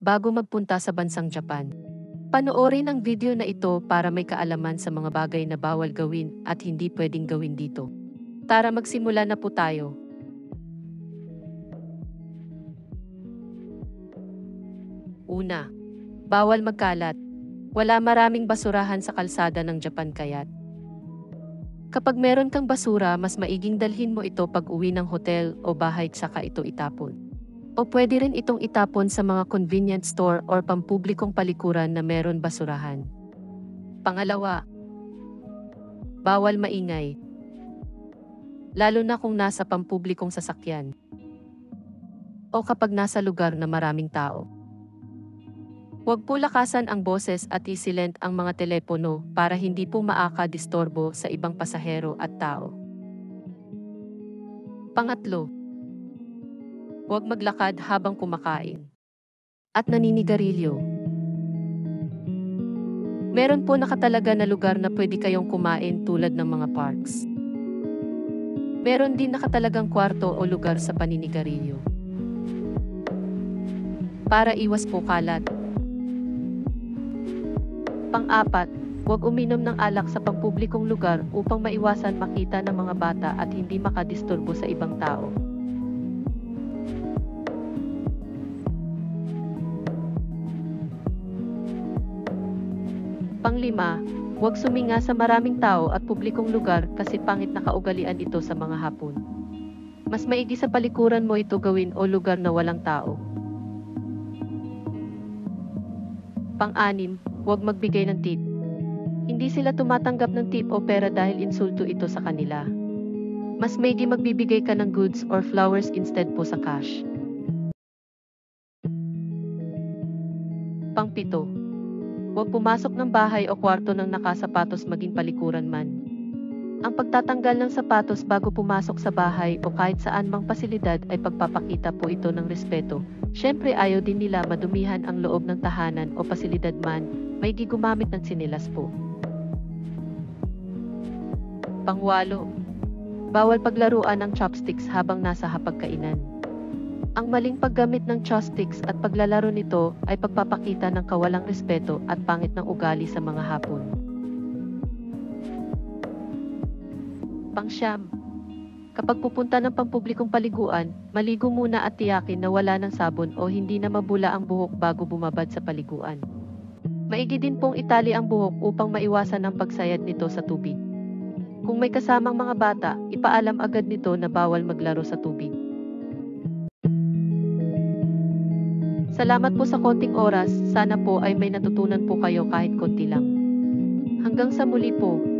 bago magpunta sa bansang Japan. Panoorin ang video na ito para may kaalaman sa mga bagay na bawal gawin at hindi pwedeng gawin dito. Tara magsimula na po tayo. Una, bawal magkalat. Wala maraming basurahan sa kalsada ng Japan kaya't kapag meron kang basura, mas maiging dalhin mo ito pag uwi ng hotel o bahay saka ito itapon. O pwede rin itong itapon sa mga convenience store or pampublikong palikuran na meron basurahan. Pangalawa, bawal maingay. Lalo na kung nasa pampublikong sasakyan o kapag nasa lugar na maraming tao. Huwag po lakasan ang boses at i-silent ang mga telepono para hindi po maaka-distorbo sa ibang pasahero at tao. Pangatlo, huwag maglakad habang kumakain at naninigarilyo. Meron po nakatalaga na lugar na pwede kayong kumain tulad ng mga parks. Meron din nakatalagang kwarto o lugar sa paninigarilyo. Para iwas po kalat. Pang-apat, huwag uminom ng alak sa pampublikong lugar upang maiwasan makita ng mga bata at hindi makadisturbo sa ibang tao. Panglima, huwag suminga sa maraming tao at publikong lugar kasi pangit na kaugalian ito sa mga Hapon. Mas maigi sa palikuran mo ito gawin o lugar na walang tao. Pang-anim, huwag magbigay ng tip. Hindi sila tumatanggap ng tip o pera dahil insulto ito sa kanila. Mas maigi magbibigay ka ng goods or flowers instead po sa cash. Pang-pito, huwag pumasok ng bahay o kwarto ng nakasapatos maging palikuran man. Ang pagtatanggal ng sapatos bago pumasok sa bahay o kahit saan mang pasilidad ay pagpapakita po ito ng respeto. Siyempre ayaw din nila madumihan ang loob ng tahanan o pasilidad man, maigi gumamit ng tsinelas po. Pangwalo, bawal paglaruan ng chopsticks habang nasa hapagkainan. Ang maling paggamit ng chopsticks at paglalaro nito ay pagpapakita ng kawalang respeto at pangit ng ugali sa mga Hapon. Pangsyam, kapag pupunta ng pampublikong paliguan, maligo muna at tiyakin na wala ng sabon o hindi na mabula ang buhok bago bumabad sa paliguan. Maigi din pong itali ang buhok upang maiwasan ang pagsayad nito sa tubig. Kung may kasamang mga bata, ipaalam agad nito na bawal maglaro sa tubig. Salamat po sa konting oras, sana po ay may natutunan po kayo kahit konti lang. Hanggang sa muli po.